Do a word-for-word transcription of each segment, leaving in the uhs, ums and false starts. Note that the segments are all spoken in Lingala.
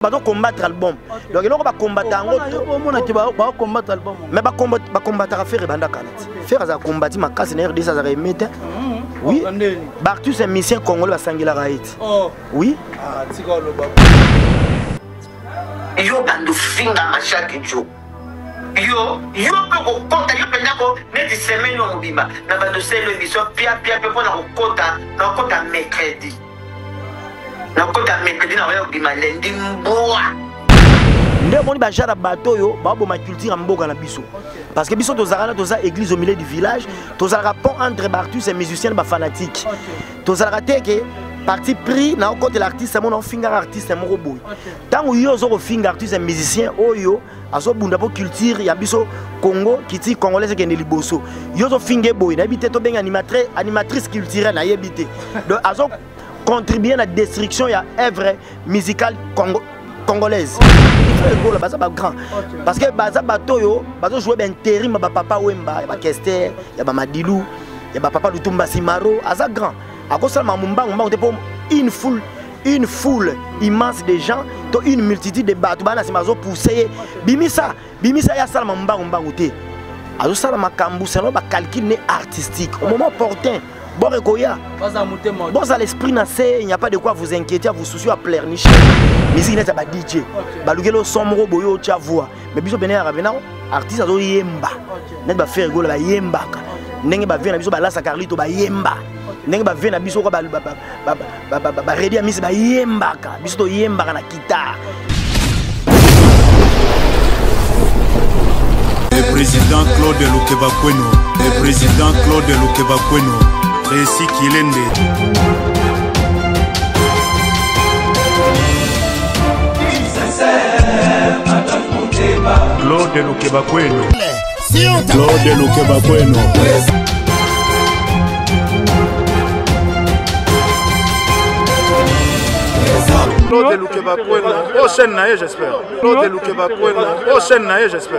bato combattre album donc eloko ba combattre ngo omona ke ba combattre album mais ba combattre ba combattre faire banda kanati faire za combattre makasi na R D C za remete oui Bartus un musicien congolais ba sangila raït oh oui ah tika lo ba yo bando finga ma chaque jour yo yo ko konta yo penda ko neti semaine o mobimba na bando selo émission pia pia pia pona ko kota na kota mercredi na kota mercredi na yo bima lundi mboa nde moni ba jara bato yo ba bo ma culture mboka na biso parce que biso tozala toza église au milieu du village tozala pont entre Bartus et musicien ba fanatique tozala teke parti pris na côté l'artiste mon finger artiste mon boy tant yo zo finger artiste et musicien oyo azo bunda po culture ya biso Congo kiti congolais ke ne liboso yo zo finger boy na habité to ben animatrice animatrice culturelle na yebité donc azo contribuer à la destruction ya œuvre musicale Congo congolaise il faut ba grand parce que baza bato yo bazo jouer ben intérim ba papa Wemba ya ba Kester ya ba Madilu ya ba papa Lutumba Simaro aza grand à cause de ma mumba mumba on une foule une foule immense de gens to une multitude de bateaux bana simazo pousser bimisa bimisa ya sala mumba mumba oté azo sala makambu c'est ba calcul artistique au moment opportun bon rekoya bon à l'esprit na c'est il n'y a pas de quoi vous inquiéter vous soucier à pleurnicher musique n'est pas D J balugelo somro boyo tia voix mais biso bena ravena artiste azo yemba net ba faire golo ba yemba ndenge ba vena biso ba lasa Carlito ba yemba ndenge ba vena biso ko ba ba ba ba ba redia misi ba yemba ka biso to yemba na guitare. Le président Claude Lukebakweno, le président Claude Lukebakweno, Réci Kilende. Claude Lukebakweno, Claude Lukebakweno. Claude Lukebakweno, prochaine naïe j'espère. Claude Lukebakweno, prochaine naïe j'espère.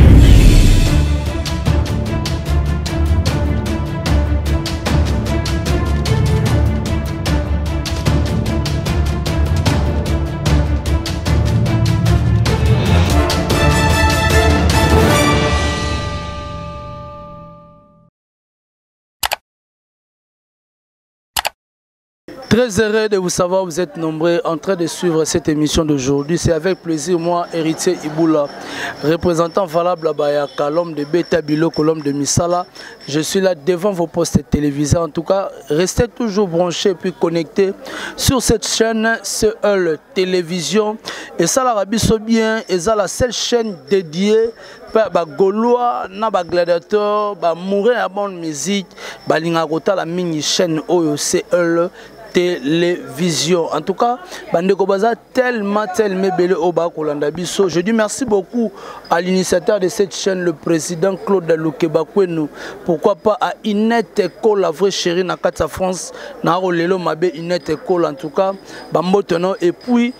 Très heureux de vous savoir, vous êtes nombreux en train de suivre cette émission d'aujourd'hui. C'est avec plaisir, moi, héritier Iboula, représentant valable à Bayaka, l'homme de Beta Biloko, l'homme de Misala. Je suis là devant vos postes télévisés. En tout cas, restez toujours branchés puis connectés sur cette chaîne, c'est Eul Télévision. Et ça, l'Arabie bien, et ça, la seule chaîne dédiée ba Gaulois, na ba gladiateur, ba mourir à bonne musique, ba lingakota la mini chaîne Oyo, c'est Eul Télévision. En tout cas, Bandeko Baza tellement tellement belé au bas Kolanda Bisso. Je dis merci beaucoup à l'initiateur de cette chaîne, le président Claude Lukebakweno. Pourquoi pas à Inette École, la vraie chérie na Katsa France, na Rolelo Mabe Inette École en tout cas, Bambotono et puis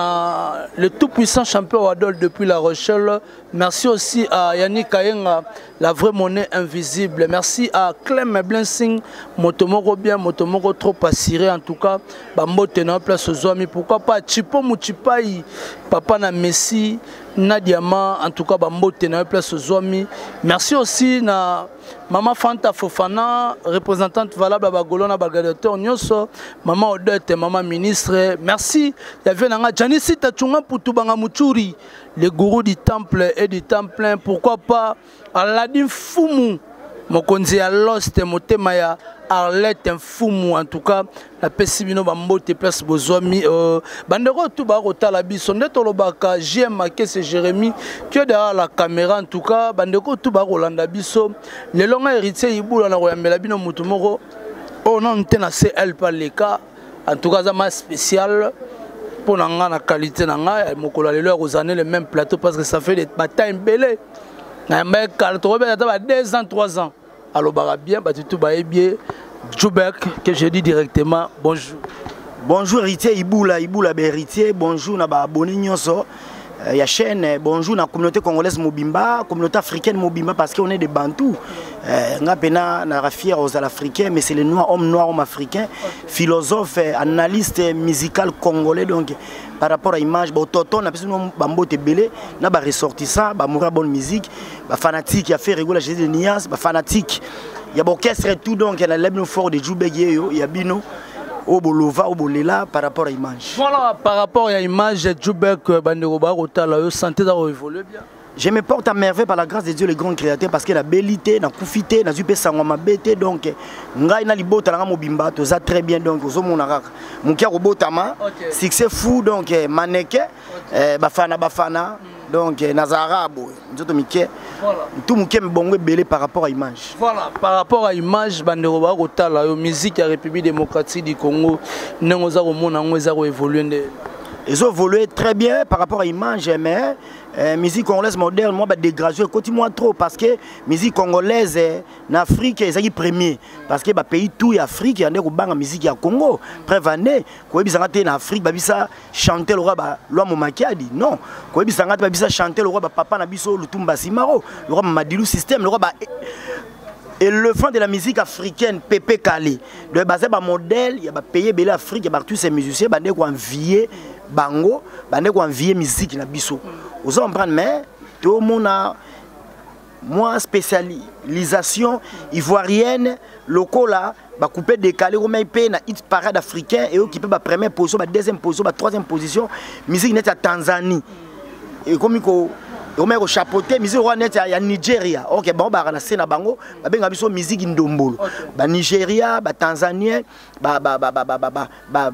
na le tout puissant champion Wadol depuis La Rochelle. Merci aussi à Yannick Kayenga, la vraie monnaie invisible. Merci à Clem Blensing, Motomoko bien, Motomoko trop assuré en tout cas. Bambote na place aux amis. Pourquoi pas Chipo Muchipai, Papa na Messi, Nadiama, en tout cas Bambote na place aux amis. Merci aussi na Maman Fanta Fofana, représentante valable à Bagolona Bagadateur Nyoso, Maman Odette, Maman ministre. Merci. Il y avait Nanga Janisi Tachunga Putubanga Muchuri, le gourou du temple et du temple. Pourquoi pas Aladdin Fumu, Mokonzi à l'Ost, Motemaya, Arlette Fumu, en tout cas, la Pessimino Bambote, place Bozomi, Bandero Tubarota la Bisson, Tolobaka, J M Maké, c'est Jérémy, qui est derrière la caméra, en tout cas, Bandeko Tubarolanda Bisso, les longs héritiers, Iboula, Naroyambelabino Mutumoro, on a un C L par les cas, en tout cas, ça spécial. Pour la qualité, aux années le même plateau parce que ça fait des batailles belées. deux ans, trois ans. Alors, bien, tout bien. Djoubek, que je dis directement, bonjour. Bonjour, héritier Iboula, Iboula, héritier, bonjour, naba abonné Nyonso. Il y a chaîne, bonjour, la communauté congolaise Mobimba, communauté africaine Mobimba parce qu'on est des Bantous. On a fier aux Africains, mais c'est les noirs, hommes noirs, hommes africains, philosophe, analyste musical congolais. Donc, par rapport à l'image, Toto, na personne bambo te belé, na ba ressortissant, ba mourir bonne musique, ba fanatique qui a fait rigoler Jésus de Nias, ba fanatique. Il y a orchestre et tout donc il y a l'hymne fort de Djoubegye, il y a Bino, au Bolova, au Bolela par rapport à l'image. Voilà, par rapport à l'image de Djoubek, Banderoba, Rotala, vous sentez d'avoir évolué bien? Je me porte à merveille par la grâce de Dieu, le grand créateur, parce que la bellité, la koufité, la zupe sangoma bête, donc, ngai na libota na mobimba, tout ça très bien, donc, ozo monara, mon kia robotama, succès fou, donc, maneke, bafana bafana, donc, nazara, nzoto mike, tout mon kia me bongo belé par rapport à l'image. Voilà, par rapport à l'image, Banderoba, Rotala, la musique à la République démocratique du Congo, nous avons évolué. Ils ont évolué très bien par rapport à l'image, mais la musique congolaise moderne, moi, je dégrade, continue trop parce que la musique congolaise en Afrique, c'est le premier. Parce que le pays tout est Afrique, il y a des musique au Congo. Prévenez, quand vous êtes en Afrique, vous chanter le roi, l'homme Momakiadi. Non, quand vous êtes chanter le roi, papa Nabiso, le Tumba Simaro, le roi Madilou système, le roi. Et le fond de la musique africaine, Pépé Kali, de base un modèle, il y a pays belé Afrique, il y a tous ces musiciens, il y a envier bango, il y a envier musique na biso. Vous comprenez mais tout le monde a moi spécialisation ivoirienne, local là, ba couper décalé au même pays na hit parade africain et qui peut ba première position, ba deuxième position, ba troisième position, musique net à Tanzanie. Et comme il au même chapeauté musique roi net ya Nigeria. OK bon ba na scène bango ba benga biso musique ndombolo. Ba Nigeria, ba Tanzanien, ba ba ba ba ba ba ba ba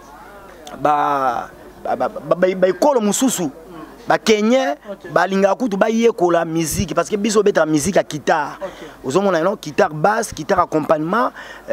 ba ba ba ekolo mususu. Ba Kenya, ba linga kutu ba yekola musique parce que biso beta musique à guitare. Ozo mona non guitare basse, guitare accompagnement,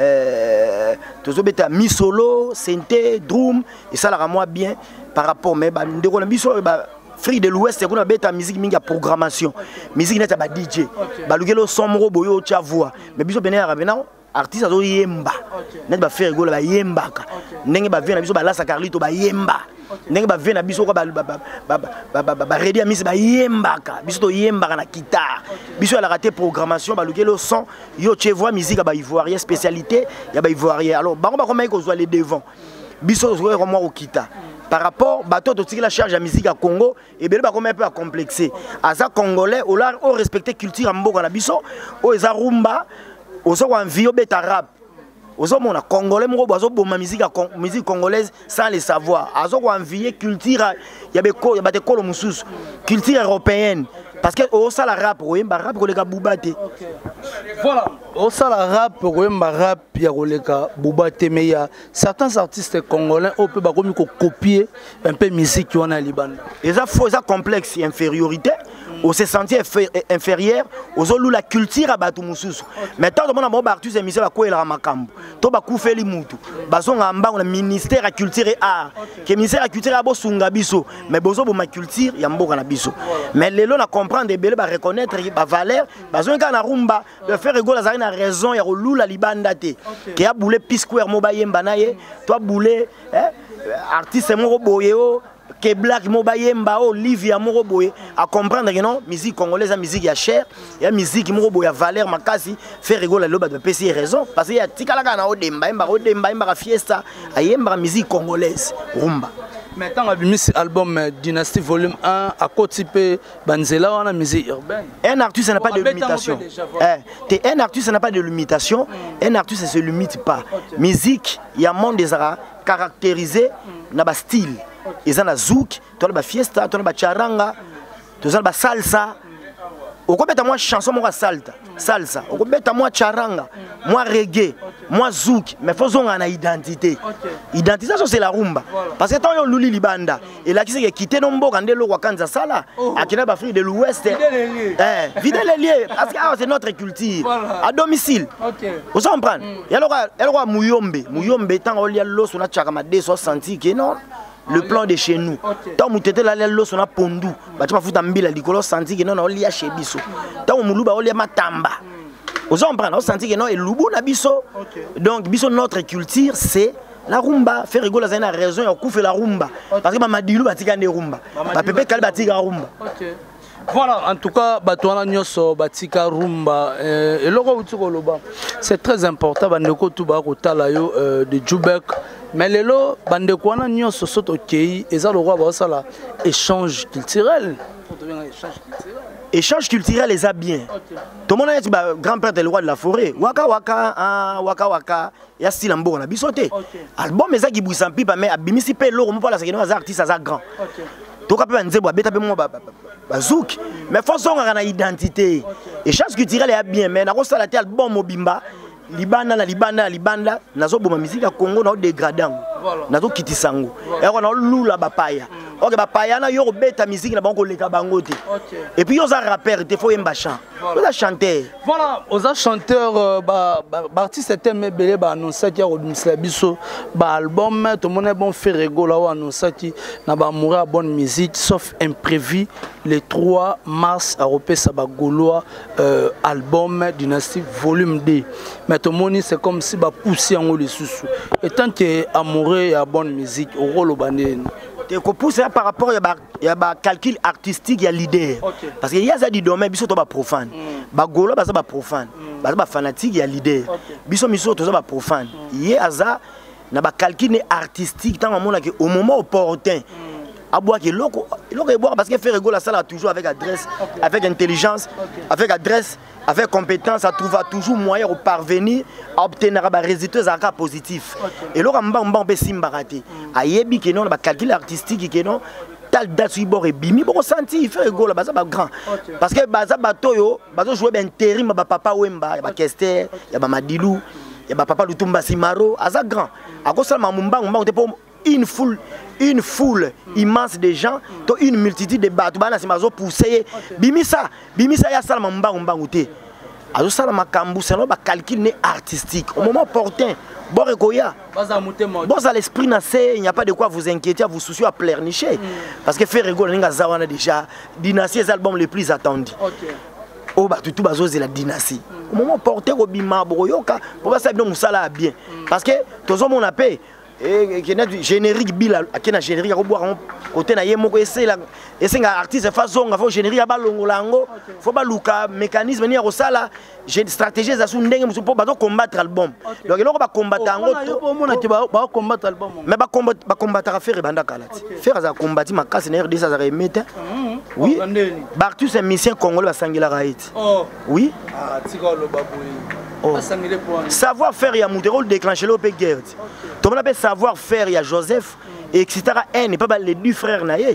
euh tozo beta mi solo, synthé, drum et ça la moi bien par rapport mais ba ndeko na biso ba Free de l'Ouest, c'est qu'on a bête musique mingi programmation. Musique n'est pas D J. Balugelo somro boyo cha voix. Mais biso bena rabena artiste azo yemba. N'est pas faire rigolo ba yemba ka. Ndenge ba vena biso ba la Carlito ba yemba. Ndenge ba vena biso ko ba ba ba ba ba ready a mis ba yemba ka. Biso to yemba na guitare. Biso la raté programmation balugelo son yo che voix musique ba ivoirien spécialité, ya ba ivoirien. Alors ba ba comment ko zo les devant. Biso zo ko moi au kita. Par rapport bateau de la charge à musique à Congo et bien bah comme un peu à complexer à ça congolais au là au respecter culture à mboka na biso au eza rumba au so en vie au beta rap au so mon congolais mo bazo boma musique à musique congolaise sans le savoir à so en vie culture il y a beko il y a des kolo mususu culture européenne parce que au ça la rap au yemba rap ko le ka bubate voilà au ça la rap au yemba rap ya ko le ka bubate mais il y a certains artistes congolais on peut ba komi ko copier un peu musique qui on a Liban et ça faut ça complexe infériorité on se sentit inférieur aux autres la culture à batu mususu mais tant que mon bon artiste émission ba ko ela makambo to ba ku feli mutu bazonga mba on ministère à culture et art que ministère à culture a bo sunga biso mais bozo bo ma culture ya mboka na biso mais lelo na comprendre des belles ba reconnaître ba valeur bazonga na rumba de faire rigoler ça une raison ya lula libanda te que a boulé pisquare mo ba yemba na ye toi boulé artiste mo boyeo que Black Mobayemba Olivia Moroboye à comprendre que non musique congolaise la musique ya cher et la musique Moroboye a valeur makasi fait rigoler le bas de P C raison parce qu'il y a tikala kana odemba imba odemba imba fiesta ayemba musique congolaise rumba maintenant on a mis album Dynasty volume un à Kotipe Banzela on a musique urbaine un artiste n'a pas de limitation eh un artiste n'a pas de limitation un artiste ne se limite pas musique il y a monde des arts caractérisé na ba style ils ont la zouk, tu as la fiesta, tu as la charanga, tu as la salsa. Au combien de moi chanson moi salsa, salsa. Au combien de moi charanga, moi reggae, moi zouk, mais faisons une identité. Identité c'est la rumba. Parce que tant on luli libanda et là qui s'est quitté non bon quand le Wakanza sala, à qui n'a pas fait de l'Ouest. Eh, vide les liens parce que c'est notre culture à domicile. Vous comprenez? Et alors alors Muyombe, Muyombe tant on y a l'os on a chakamade soixante que non. Le plan de chez nous. Tant que tu es là, on a pondu. Tu vas foutre un bil à l'école, senti que non, on lit chez Bisso. Tant que tu es là, matamba. Aux hommes, on senti que non, et l'ubu na Bisso. Donc, Bisso, notre culture, c'est la rumba. Faire rigoler, c'est une raison, on couvre la rumba. Parce que Mamadilou va tirer des rumba. Pépé Kali va tirer la rumba. Voilà, en tout cas, Batouana Nyoso, Batika Rumba, et le c'est très important, Bandeko Touba Kotalayo de Djoubek. Mais les lots, Bandekwana Nyoso sont ok, et ça le roi Bassala, échange culturel. Échange culturel, les a bien. Tout le monde a dit grand-père est le roi de la forêt. Waka Waka, Waka Waka, il y a style en bon, on a bisoté. Album, mais ça qui bouge sans pipe, mais Abimisi paye l'eau, on peut la séquence des artistes, ça grand. Tout le monde a dit bazouk, mais il faut son identité. Échange culturel est bien, mais on a dit album Mobimba. Libanda na libanda libanda nazo boma musique ya Congo na dégradant nazo kitisango et on a lula bapaya OK bapaya na yo beta musique na bango leka bango te et puis yo za rappeur te faut yemba chant yo za chanteur voilà aux chanteurs ba ba artiste était mebele ba annoncer ki o misla biso ba album tout le monde bon fait rigolo wa annoncer ki na ba mourir bonne musique sauf imprévu le trois mars à repesa ba goloa album Dynastie volume deux. Mais tout le monde c'est comme si ba pousser en haut les sous et tant que amoureux et à bonne musique au rôle bandé te ko pousser par rapport à ba ya ba calcul artistique il y a l'idée parce que il y a ça dit domaine biso to ba profane ba golo ba ça ba profane ba ba fanatique il y a l'idée biso miso to ça ba profane il y a ça na ba calcul artistique tant on que au moment opportun à boire que loko loko boire parce que faire rigolo ça là toujours avec adresse avec intelligence avec adresse avec compétence, ça trouve toujours moyen de parvenir à obtenir des résultats positifs. Et là, on va faire des choses. Ayebi que non, calcul artistique que non, tal date sur bord et bimi, bon senti, il fait rigolo, ça va grand. Parce que baza bato yo, bazo jouer ben intérim, ba papa Wemba, ba Kester, ya ba Madilou, ya ba papa Lutumba Simaro, ça grand. À cause ça mamumba, on va pour une foule une foule immense de gens, une multitude de bateaux, c'est mazo poussé. Bimisa, bimisa ya salama mba mba ngouté. Azo salama kambu, c'est un calcul artistique. Au moment opportun, bon rekoya. Bon à l'esprit nassé, il n'y a pas de quoi vous inquiéter, vous soucier à pleurnicher. Parce que faire rigoler n'inga zawana déjà. Dynastie est l'album le plus attendu. Oh bah tout bazo c'est la dynastie. Au moment opportun, au bima broyoka, pour ça bien musala bien. Parce que tous hommes on a payé. Et générique bill à qui na générique à boire côté na yemo ko essayer la essayer nga artiste façon nga faut générique à balongo lango faut ba luka mécanisme ni à sala j'ai stratégie za su ndenge musu po ba combattre album donc eloko ba combattre ngo to mona ki ba combattre album mais ba combattre ba combattre faire banda kalati faire za combattre ma casse na R D ça za remettre oui Bartu c'est mission congolais ba sangila raït oui ah tikolo baboui. Oh. Savoir-faire, il y a Moudérol déclenché le guerre. Tout le monde appelle savoir-faire, il y a Joseph, et cetera. Et n'est pas les deux frères naïe.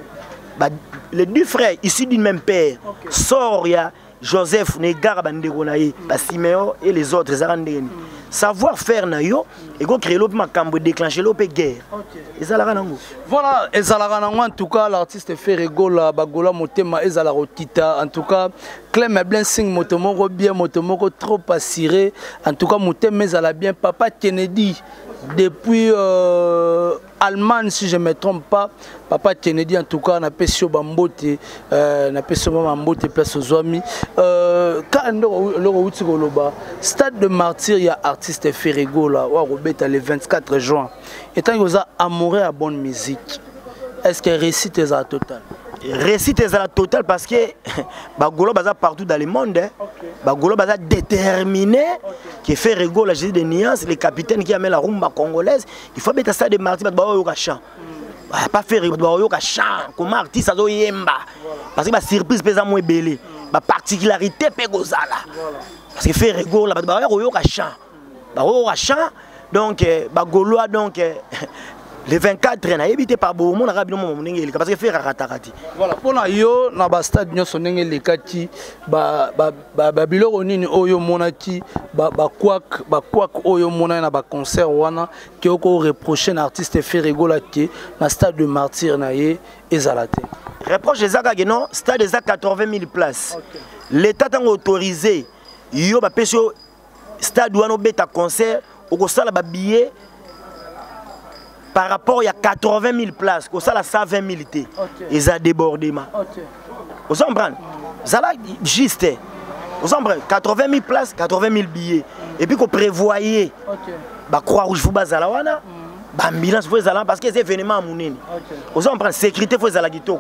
Les deux frères issus d'une même père. Sort, il y a Joseph, Negar, Bandero naïe, Siméon et les autres. Savoir-faire naïo, et qu'on crée l'autre macambo déclenché le guerre. Et ça la rango. Voilà, et ça la rango en tout cas, l'artiste fait rigola, bagola, motema, et ça la rotita. En tout cas, Clem Eblin sing motomoko bien, motomoko trop assiré. En tout cas, motema, ça la bien. Papa Kennedy, depuis euh, Allemagne, si je ne me trompe pas, Papa Kennedy, en tout cas, on a fait sur Bambote, on a fait sur Bambote, place aux amis. Quand on a Stade de Martyr, il y a artiste Ferrigo là, le vingt-quatre juin. Et tant que vous avez amoureux à bonne musique, est-ce que récite est à total? Récite est à total parce que Bagolo baza partout dans le monde. Bagolo baza déterminé qui fait Ferrigo la gestion des nuances, les capitaines qui amènent la rumba congolaise. Il faut mettre ça de Martyr, bah oh chant. Pas faire bah oh chant. Comment artiste ça doit yemba. Parce que la surprise pèse à moins belé. La particularité pegozala. Parce que Ferrigo là bah oh chant. Bah oh chant. Donc Bagolo donc le vingt-quatre na évité par beau monde arabe non ndenge parce que faire ratakati voilà pona yo na ba stade nyoso ndenge lekati ba ba ba biloko nini oyo monaki ba ba kwak ba kwak oyo mona na ba concert wana ki oko reprocher na artiste Ferrigo la ki na stade de Martyr na ye ezalate reproche ezaka que non stade ezaka quatre-vingt mille places l'état a autorisé yo ba peso stade wana beta concert oko sala ba billet par rapport à quatre-vingt mille places, au ça la cent vingt mille t. Ils ont débordé. Vous comprenez? Ça là juste. Vous comprenez? quatre-vingt mille places, quatre-vingt mille billets. Et puis qu'on prévoyait bah croix rouge faut bazala wana, bah ambulance faut zala parce que c'est événement à mounini. Vous comprenez? Sécurité faut zala kitoko.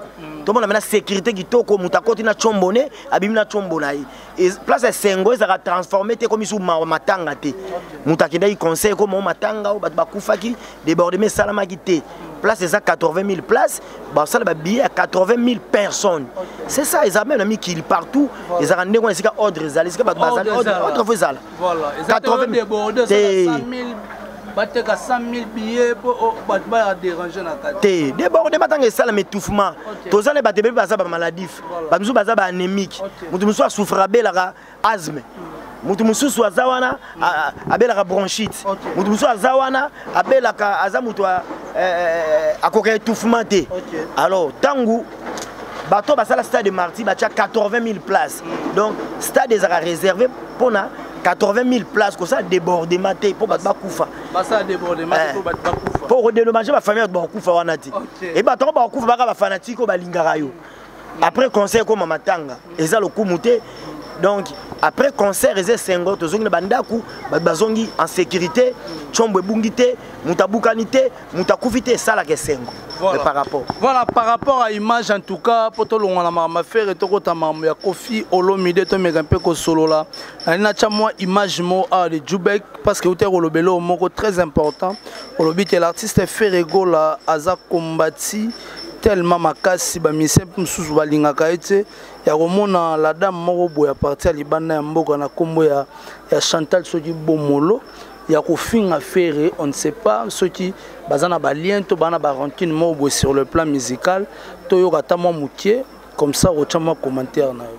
tout le monde a la sécurité qui toko mutakoti na chombone abimi na chombona et place Sengo ça a transformé comme sous matanga te mutakenda i conseil comme matanga ou ba kufaki débordement salama ki te place ça quatre-vingt mille places ba ça ba billet à quatre-vingt mille personnes c'est ça ils amènent mis qui partout ils ont ndeko na ordre za les ba bazali ordre faut ça voilà quatre-vingt mille bateka cent mille billets pour ba déranger na kati te débordé matanga ça la étouffement toza les batebe ba ça ba maladif ba musu ba za ba anémique mutu musu souffre belaka asthme mutu musu aza wana abelaka bronchite mutu musu aza wana abelaka aza mutu akoka étouffement te alors tangu bato ba sala stade de Marty ba quatre-vingt mille places donc stade est réservé pour na quatre-vingt mille places comme ça débordement pour battre kufa ba ça débordement pour battre kufa pour redédommager ma famille ba kufa wana ti et ba to ba kufa ba ba fanatique ba lingara yo après concert comme matanga et ça le coup muté donc après concert et Sengo to zongi bandaku ba bazongi en sécurité chombo bungité mutabukanité mutakufité ça la que Sengo par rapport voilà par rapport à image en tout cas poto longa na ma faire et to kota mamu ya Kofi Olomide to mega mpe ko solo la na cha moi image mo a de Jubek parce que uté rolobelo moko très important olobi que l'artiste Ferrego la aza kombati tellement makasi ba mise msusu balingaka ete ya komona la dame moko boya à partir ya libanda ya mboka na kombo ya ya Chantal soki bomolo ya kofinga ferré on ne sait pas ceux qui bazana ba lien to bana ba rancune moko sur le plan musical to yo kata mo moutier comme ça au chama commentaire na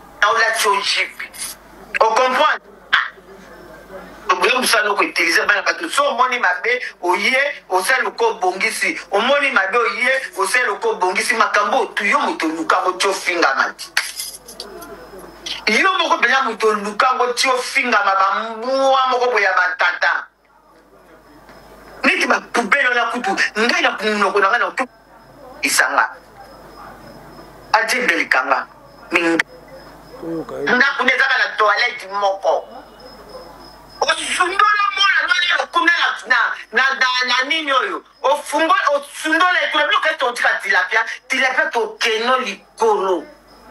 on comprend vous savez qu'on utilise parce que so moni mabe oye osel ko bongisi o moni mabe oye osel ko bongisi makambo tu yo muto luka ko chofinga mati yo moko bela muto luka ko chofinga mabamwa moko boya batata niti ba poubelle na kutu ngai na kuno ko na tu isanga aje belikanga minga nda kuneza kana toilette moko osundola mona nani okumela na na na nini oyo ofungo osundola ekula bloka to tika tilapia tilapia to keno likolo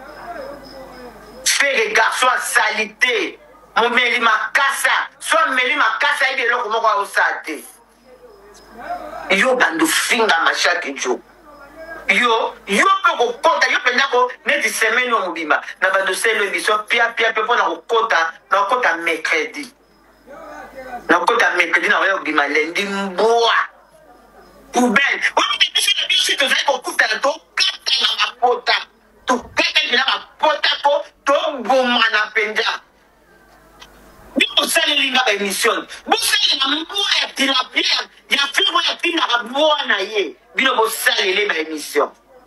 faire garçon salité mon meli makasa soit meli makasa ide loko moko osate yo bando finga machaki jo yo yo pe ko kota yo penda ko neti semaine o mobima na bando selo émission pia pia pe pona ko kota na kota mercredi na kota mercredi na yo bima lundi mboa poubelle o mi te se na biso to za ko kuta to kata na mapota to kata na mapota ko to boma na penja ni ko sale linga ba émission bo sale na mboa ya tilapia ya fibo ya tina ka boa na ye bino bo sale le ba émission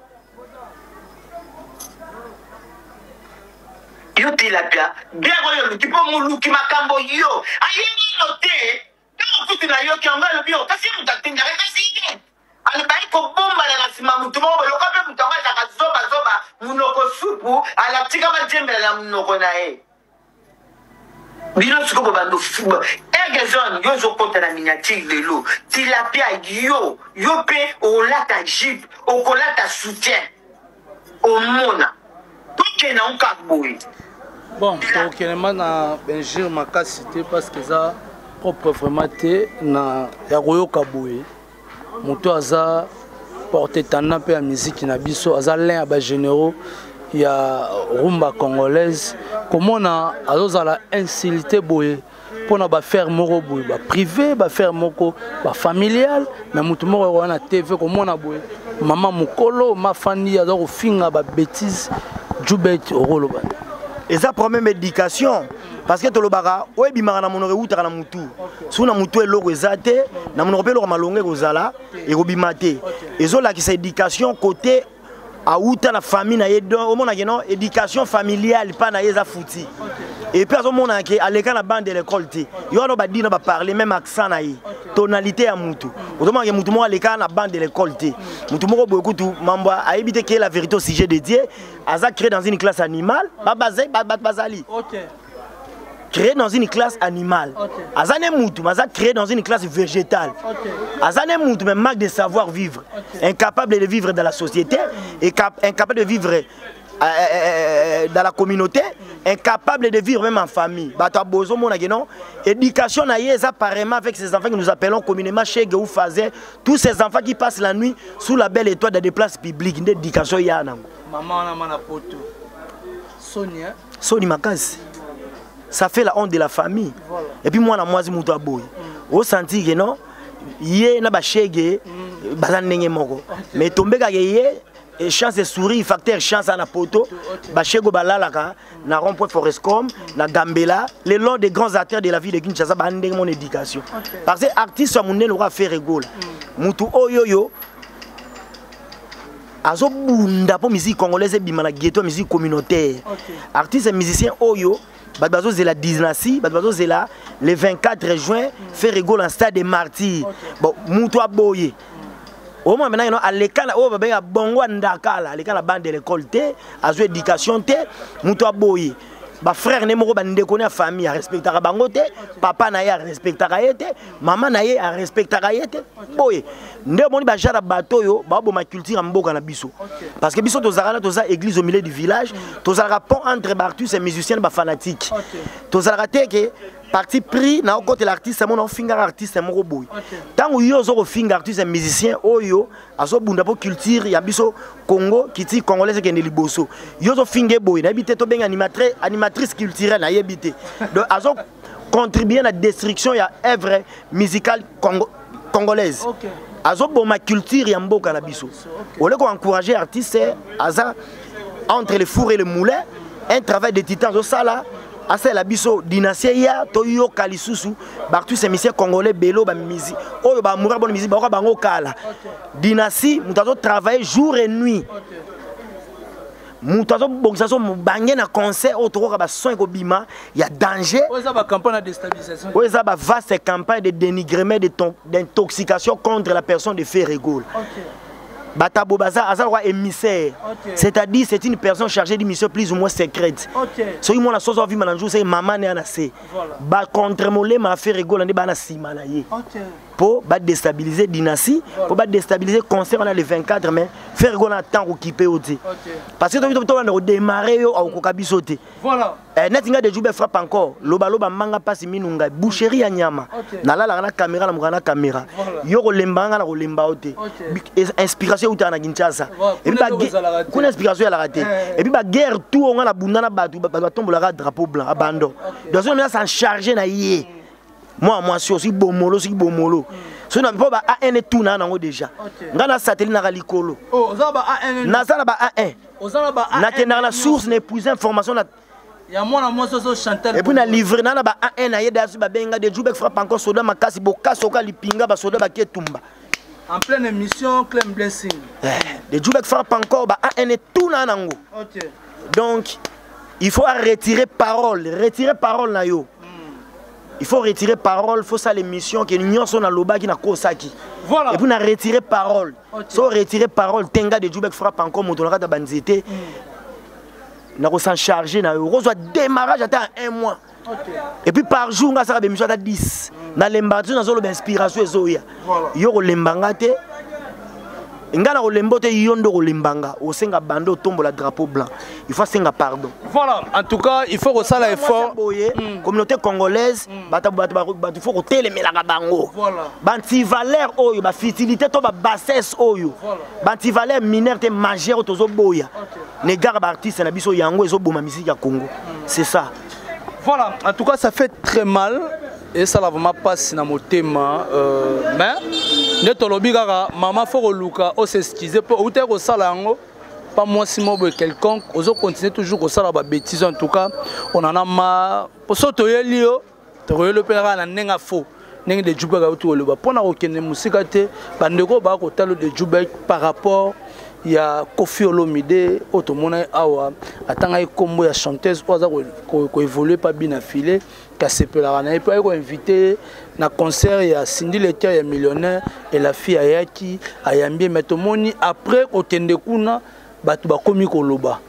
yo tilapia bien ko yo tipo muluki makambo yo ayeni note kama kuti na yo kiangalo bio kasi mutatinda kasi ide alibai ko bomba na sima mutu mo loka pe mutanga za zoba zoba munoko supu alatika majembe na munoko na e bino siko bando fuba egezon yo zo kota na miniature de l'eau tilapia yo yo pe o lata jeep o kolata soutien o mona tout na un boy. Bon, donc il y a un Benjir Makasité parce que ça propre vraiment na ya royo kaboué. Moto aza porté tana pe la musique na biso aza l'un ba généraux il y a rumba congolaise comment on a azozala insilité boye pour na ba faire moko boye ba privé ba faire moko ba familial mais moto moko na T V comment on a boye maman mukolo ma famille azo ko finga ba bêtise Jubet orolo ba. Et ça promet médication parce que tolobara oyebimaka na monore utaka na mutu suna mutu eloko ezate na monore pe eloko malonge kozala ekobima te ezolakisa éducation côté auta na famille na ye omona ke non éducation familiale pa na ye eza futi et puis azomona ke aleka na bande de l'école te yo wana badina ba parler même accent na ye tonalité ya mutu otomona ke mutu moko aleka na bande de l'école te mutu moko boye kutu mambo ayebi te ke la vérité au sujet de Dieu aza créé dans une classe animale ba bazali OK créé dans une classe animale. Azane Moutou, Maza créé dans une classe végétale. Azane Moutou, mais manque de savoir vivre. Incapable de vivre dans la société, incapable de vivre euh, dans la communauté, incapable de vivre même en famille. Éducation apparemment avec ces enfants que nous appelons communément chez Géou Fazé, tous ces enfants qui passent la nuit sous la belle étoile dans des places publiques. L'éducation y a. Maman, on a poto. Sonia. Sonia Makasi. Ça fait la honte de la famille. Voilà. Et puis moi, moi, je suis un boy. Au senti que non, yé na ba chege, bazan nenge moko. Mais tomber ka yé, chance de sourire, facteur chance à la poto, ba chego balalaka, na rond-point Forestcom, na Gambela, le long des grands acteurs de la vie de Kinshasa, ba ndenge mon éducation. Parce que artiste mon ne l'aura fait rigoler. Mutu oyoyo. Azo bunda pour musique congolaise bimana ghetto musique communautaire. Artiste et musicien oyo. Badbazo c'est la dynastie, Badbazo c'est là le vingt-quatre juin, fait rigole en stade des martyrs. Bon, Moutoua Boye. Au moins maintenant, à l'école, oh, bah, ben, bongo ndakala, à l'école, la bande de l'école, té, à jouer éducation, té, Moutoua Boye. Bah, frère, ne m'ont pas déconné famille, à respecter la bangote, papa n'a ya respecter la yete, maman n'a ya respecter la yete. Boye. Ne m'ont pas jara bateau yo, bah, bon, ma culture en boka na biso. Parce que biso tozara toza église au milieu du village, tozara pont entre Bartus et musiciens ba fanatiques. Tozara te que parti pris na côté l'artiste mon finger artiste mon boy. Tant où yo zo finger artiste et musicien oyo, azo bunda po culture ya biso Congo kiti congolaise ke ne liboso. Yo zo finger boy, na bité to ben animatrice animatrice culturelle na yebité. Donc azo contribuer à la destruction ya œuvre musicale congo congolaise. Okay. Azo bon ma culture ya mboka na biso. Au lieu d'encourager artiste aza entre le four et le moulin, un travail de titan zo sala. Asa la biso dynastie ya toyo kalisusu bartu ces messieurs congolais belo ba musique oyo ba moura bonne musique ba bango kala dynastie mutazo travailler jour et nuit mutazo bongsazo mbange na concert autour ba soin ko bima ya danger oza ba campagne de déstabilisation oza ba vaste campagne de dénigrement d'intoxication contre la personne de faire rigole. Batabo Baza a un émissaire. C'est-à-dire c'est une personne chargée d'une mission plus ou moins secrète. Ce qui m'a chose vu maintenant c'est maman n'est assez. Ba contre molé m'a fait rigoler ba na simana yé. Pour ba déstabiliser dynastie, pour ba déstabiliser concert on a le vingt-quatre mai, faire rigoler temps occupé oti. Parce que tu tu on démarrer au kokabisoté. Voilà. Eh net nga de joube frappe encore. Loba loba manga passe minunga boucherie ya nyama. Na la la na caméra na mukana caméra. Yo ko lembanga na ko lemba oté. Inspiration ou na Kinshasa. Et puis ba kuna inspiration ya la raté. Et puis ba guerre tout on a la bunda na batu ba tombola drapeau blanc abandon. Donc on a s'en charger na yé. Moi moi si aussi bomolo si bomolo. So na pas ba A un tout na nango déjà. Ngana satellite na likolo. Oh za ba A un. Na za ba A un. Ozala ba A un. Na tena la source ne plus information na ya mwana moso so chanter. Et puis na livrer na ba A un na yeda su ba benga de Joubek frappe encore soda makasi boka soka lipinga ba soda ba ketumba. En pleine émission Clem Blessing. De Joubek frappe encore ba A un tout na nango. OK. Donc il faut retirer parole, retirer parole na yo. Il faut retirer parole, il faut ça l'émission que nous sommes dans l'oba qui n'a kosaki. Voilà. Et puis on a retiré parole. Okay. So retirer parole, tenga de Joubek frappe encore mon tonaka de banzete. On a s'en charger na yo. On doit démarrage attend un mois. Okay. Et puis par jour on a ça émission à dix. Dans l'embardage on a zo l'inspiration ezoya. Voilà. Yo lembangate. Ngana olembote yondo olembanga osenga bando tombo la drapeau blanc. Il faut senga pardon. Voilà, en tout cas, il faut que ça l'effort. Mm. Communauté congolaise, mm. bata bata il faut que télémelanga bango. Voilà. Banti valeur oyo, ba fertilité to ba bassesse oyo. Voilà. Banti valeur mineure te majeure tozo boya. Okay. Négar ba artiste na biso yango ezo boma musique ya Congo. Mm. C'est ça. Voilà, en tout cas, ça fait très mal. Et ça, là, vraiment passe dans mon thème. Euh, mais, maman, faut que on s'excuse. Ou t'es au salon, pas moi si moi quelconque. On continue toujours au salon, bêtise en tout cas. On en a marre. Pour ça, tu es lié, tu es le père à la faux. N'eng de Joubek à autour le bas. Pour nous aucune musique à te, bandego ba au tel de Joubek par rapport. Il y a Kofi Olomide, Otomona Awa, attends il combo ya chanteuse oza ko évoluer pas bien affilé, Kasepela na pas ko invité na concert ya Cindy Letia ya millionnaire et la fille Ayaki Ayambi Metomoni après otende kuna batu ba komi koloba.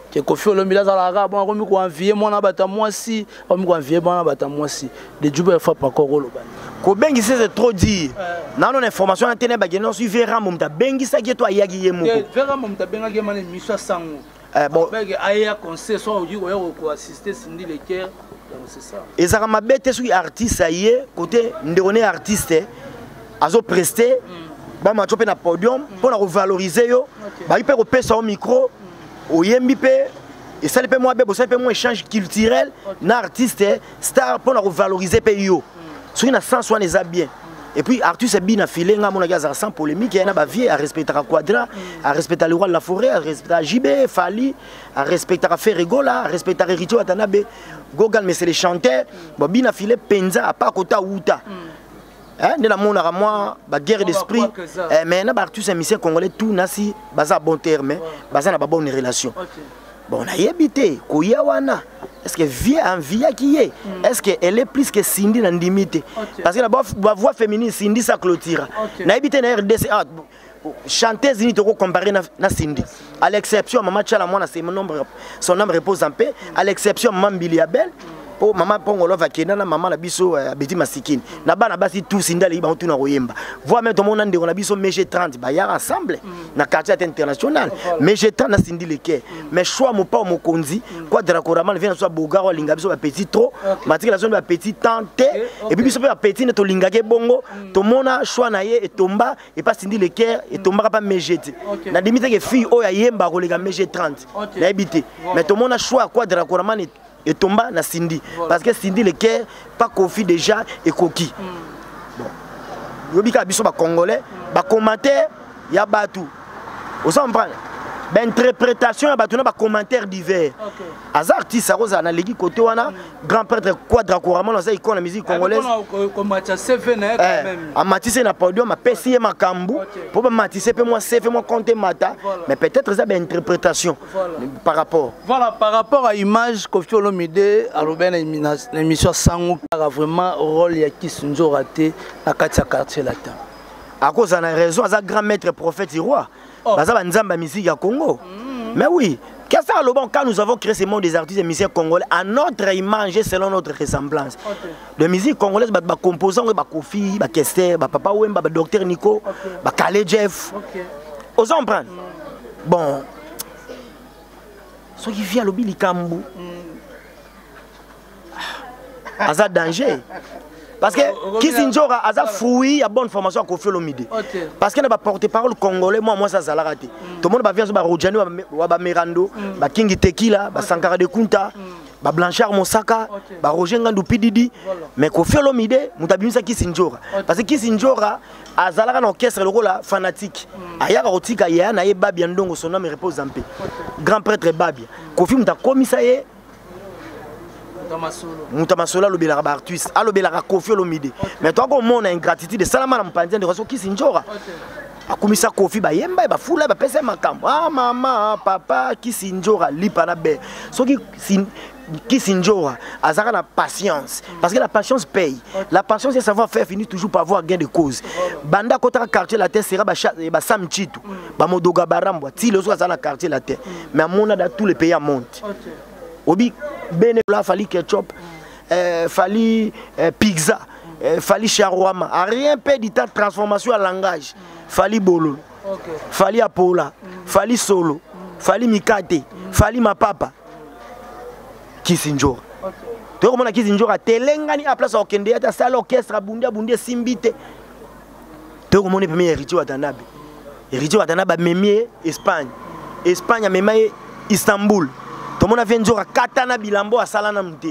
que Kofi Olomide azalaka bon komi ko envier mona bata mwasi komi ko envier mona bata mwasi de Djoubert frappe encore Olobani ko bengi c'est trop dire na non information antenne ba geno su vera mom ta bengi sa ki to ayaki ye moko vera mom ta benga ke mane mission sango eh bon bege aya conseil so oji ko ko assister Cindy Leker c'est ça ezaka mabete su artiste aye côté ndekone artiste azo prester ba ma chope na podium pour na revaloriser yo ba ipe ko pesa au micro au yembi pe et ça le pe moi be ça pe moi échange culturel na artiste star pour na revaloriser pe yo sur na sens soin les a bien et puis Arthur c'est bien affilé nga mon gars sans polémique il y a ba vie à respecter à Quadra à respecter le roi de la forêt à respecter J B Fali à respecter à Ferregola à respecter Héritier Watanabe Gogal mais c'est les chanteurs ba bien affilé penza à pas kota Outa hein de la mona moi ba guerre d'esprit eh mais na ba Arthur c'est musicien congolais tout nasi baza bon terme baza na ba bonne relation bon on a habité koya wana est-ce que vie en vie qui est est-ce que elle est plus que Cindy dans limite parce que la voix féminine Cindy ça clôture na habité na R D C chanteuse ni toko comparer na, na Cindy à l'exception maman Tchala moi c'est mon nombre son nom repose en paix à l'exception maman Billy Abel pour maman Pongolo va kena na maman la biso Betty Masikini na bana basi tout Cindy ali ba tuna royemba voix même tout monde ndeko na biso M G trente ba ya ensemble na quartier international M G trente na Cindy Leker mais choix mo pa mo konzi quoi de la coraman vient soit bogaro linga biso ba petit trop matika la zone ba petit tante et puis biso ba petit ne to linga ke bongo to mona choix na ye et tomba et pas Cindy Leker et tomba pas M G na limite que fille o ya yemba ko lega M G trente na habité mais to mona choix quoi de la coraman et tomba na Cindy voilà. Parce que Cindy Leker pas Kofi déjà et Koki mm. Bon yobika biso ba congolais mm. Ba commentaire ya batu osa comprendre ba interprétation ya batu na ba commentaire divers okay. Az artiste aroza na legi côté wana mm. Grand prêtre Quadra couramment na za icône la musique congolaise ko matcha seven quand même a matissé na podium a pesi makambu pour ba matissé pe moi seven moi compter mata voilà. Mais peut-être ça ba interprétation voilà. Par rapport voilà par rapport à image Kofi Olomide a robé na émission sango a vraiment rôle ya Kisunzo raté na katia quartier latin à cause en a raison à grand maître prophète roi baza ba nzamba musique ya Congo mais oui. Qu'est-ce que bon quand nous avons créé ce monde des artistes et musiciens congolais à notre image et selon notre ressemblance. Okay. De musique congolaise, bah, bah composants, bah Kofi, bah Kester, bah Papa Wemba, bah Docteur Nico, okay. Bah Kale Jeff. Okay. Osons prendre. Mm. Bon. Ce qui vient à l'obi Likambu. Mm. Aza danger. Parce que Kisinjora a fouillé à bonne formation à Kofi Olomide. Parce qu'il n'a pas porte-parole congolais, moi, moi ça ça l'a raté. Tout le monde va venir sur Rojani, Merando, King Tequila, Sankara de Kunta, Blanchard Mosaka, Roger Ngandou Pididi. Mais Kofi Olomide, nous avons ça Kisinjora. Parce que Kisinjora a un orchestre le rôle fanatique. Aya Rotika ya na ye Babi Ndongo son nom repose en paix. Grand prêtre Babi. Kofi m'a commis ça y est. Mutamasola lobela ba artiste alobela ka Kofi Olomide mais toi comme mon ingratitude de salama na mpandien de raso Kisinjora akumisa Kofi ba yemba ba fula ba pesa makambo ah mama papa Kisinjora lipa na be so ki Kisinjora azaka na patience parce que la patience paye la patience c'est savoir faire finir toujours par avoir gain de cause banda kota quartier la terre sera ba ba samchitu ba modoga barambwa ti le so azana quartier la terre mais amona dans tous les pays à monte Obi bene la fali ketchup, euh, fali euh, pizza, euh, fali shawarma. A rien peut du temps transformation en langage. Fali bolo, okay. Fali apola, mm. Fali solo, mm. Fali mikate, mm. Fali mapapa. Kisinjora. Okay. Tu vois comment Kisinjora telengani à place au kende ya salle orchestre bundia bundia simbite. Tu vois comment on est premier héritier Watanabe. Héritier Watanabe memie Espagne. Espagne a memie Istanbul. Tout le monde vient de Katana Bilambo à Salana Mouté.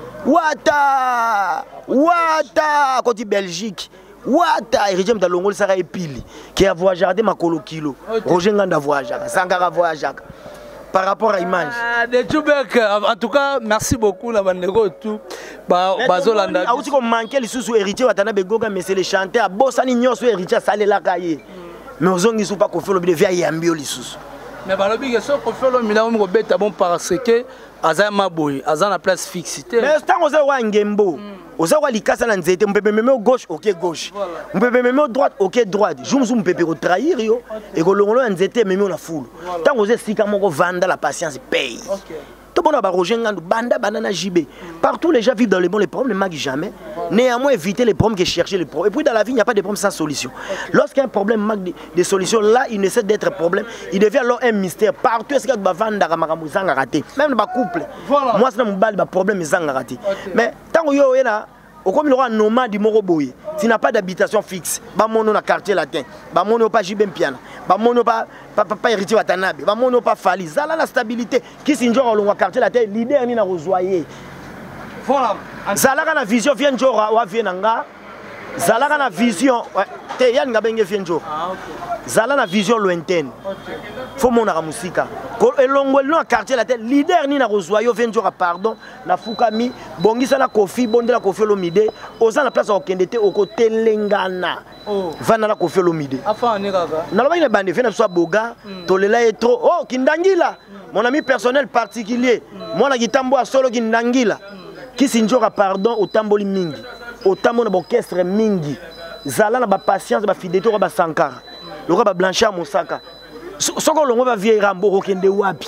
Wata Wata côté Belgique. Wata Héritier de Longol Sara Epili qui a voyagé ma colo kilo. Roger Nganda voyagé, Sangara voyagé. Par rapport à l'image. Ah, de Djoubek, en tout cas, merci beaucoup la bandego tout. Bah Bazolanda. Ah aussi qu'on manquait les sous héritiers Watanabe Goga mais c'est les chanteurs Bossani Nyon sous héritier Salé la cahier. Mais aux gens qui sont pas confiés le via Yambio les sous. mais balobi que so ko felo mina mo beta bon parce que aza maboy aza na place fixe mais tant oza wa ngembo oza wa likasa na nzete mpepe meme gauche OK gauche mpepe meme droite OK droite jour zoom mpepe ko trahir yo et ko longolo na nzete meme na foule tant oza sika moko vanda la patience paye. Tout le monde a Roger Ngandou, Banda, Banana J B. Partout les gens vivent dans les bons, les problèmes ne manquent jamais. Néanmoins, éviter les problèmes que chercher les problèmes. Et puis dans la vie, il n'y a pas de problème sans solution. Lorsqu'un problème manque de, de solution, là, il ne cesse d'être un problème. Il devient alors un mystère. Partout, est-ce qu'il y a des gens qui raté. Même dans le couple. Moi, c'est un problème qui est raté. Mais tant que vous là, comme il y aura un nomade du Moroboye, tu n'as pas d'habitation fixe, bah mon nom quartier latin, bah mon nom pas Jibem Piana, bah mon nom pas pas héritier Watanabe, bah mon nom pas Fali, ça là la stabilité, qui s'injure au quartier latin, leader ni na rejoyer. Voilà. Ça là la vision vient jora ou vient nga, ça là la vision, te yann nga benge vient jora. Ah ok. Ça là la vision lointaine. Ok. Faut mon na musika. Et l'ongol no quartier latin, leader ni na rejoyer vient jora pardon, na fukami, bongi ça la kofi, bonde la kofi lomide, oza na place au kendete au côté lengana. Vana la kofi lomide. Afa ne kaka. Na loba ina bande fait na soit boga, tolela est trop. Oh kindangila. Mon ami personnel particulier. Moi na gitambo a solo kindangila. Qui sinjora pardon au tamboli mingi. Au tambo na orchestre mingi. Zala na ba patience ba fidélité ba sankara. Le roi ba blanchir Mosaka. Soko longo va vieille rambo okende wapi.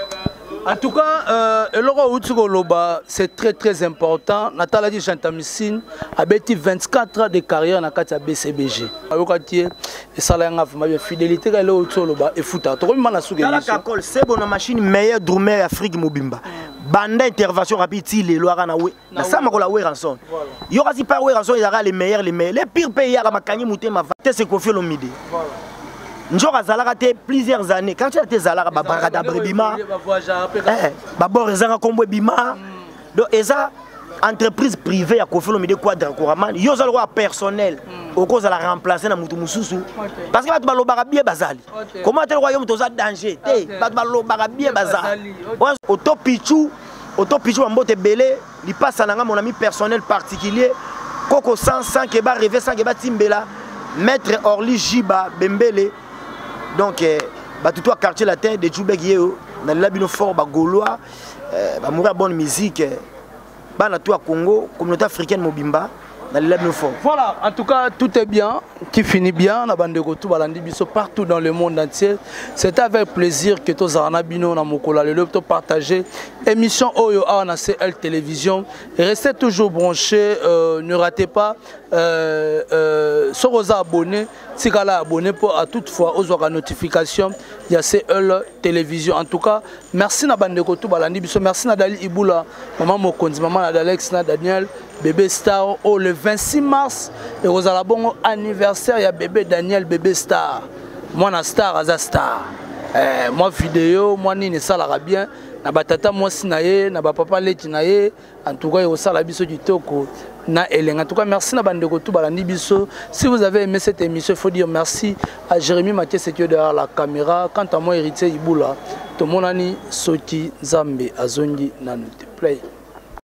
En tout cas, euh, c'est très très important. Nathalie dit Chantamissine a bâti vingt-quatre ans de carrière dans la B C B G. Et ça a une fidélité à l'Otoloba et Fouta. C'est une machine meilleure drummer Afrique Mobimba. Banda intervention rapide, les lois na we. Na sama ko la we ranson. Yo kasi pas we ranson, il y aura les meilleurs les meilleurs. Les pires pays à makani muté ma vate c'est Kofi Olomide. Njora zalaka te plusieurs années quand tu as tes zalaka ba barada brebima. Eh ba borezanga kombo bima. Donc eza entreprise privée à Kofi Olomide Quadra Koraman, yo za le personnel au cause de la remplacer na mutu mususu parce que ba ba lobaka bien bazali. Comment te royaume toza danger te ba ba lobaka bien bazali. Auto pichu auto pichu mbote belé, li passe na mon ami personnel particulier Koko cent cent ke ba rêver cent ke ba timbela maître Orly Jiba Bembele. Donc bah tout toi quartier latin de Djoubek yeo na labino fort ba gaulois ba mourir bonne musique ba na toi Congo communauté africaine Mobimba na labino fort. Voilà, en tout cas tout est bien qui finit bien na bande ko tout balandi biso partout dans le monde entier. C'est avec plaisir que tous arana bino na mokola le to partager émission Oyo A na C L télévision. Restez toujours branchés, euh, ne ratez pas euh euh sokoza abonné, sikala abonné pour à toutefois aux la notification, il y a C L télévision. En tout cas, merci na bande ko tout balandi biso, merci na Dali Ibula, maman Mokonzi, maman na Alex na Daniel, bébé star oh, le vingt-six mars et aux bon anniversaire, il y a bébé Daniel, bébé star. Moi na star aza star. Eh, moi vidéo, moi ni ne salara bien. Na batata moi sinaye, na papa leti naye. En tout cas, il y a aussi la biso du toko. Na Hélène. En tout cas, merci na bande ko tout balandi biso. Si vous avez aimé cette émission, il faut dire merci à Jérémy Mathieu Sekio derrière la caméra. Quant à moi, héritier Ibula, to monani Soti Zambe Azongi Nanote. Play.